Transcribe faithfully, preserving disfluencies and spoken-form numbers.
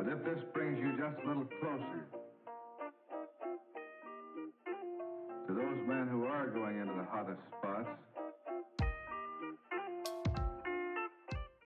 But if this brings you just a little closer to those men who are going into the hottest spots,